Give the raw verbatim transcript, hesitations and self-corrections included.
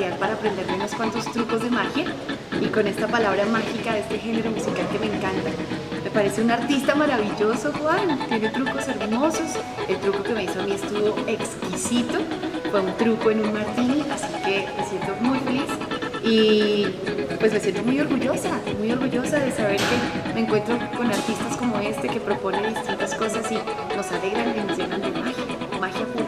oportunidad para aprenderme unos cuantos trucos de magia y con esta palabra mágica de este género musical que me encanta. Me parece un artista maravilloso, Juan, tiene trucos hermosos. El truco que me hizo a mí estuvo exquisito, fue un truco en un martini, así que me siento muy feliz y pues me siento muy orgullosa, muy orgullosa de saber que me encuentro con artistas como este que proponen distintas cosas y nos alegran y nos llenan de magia, magia pura.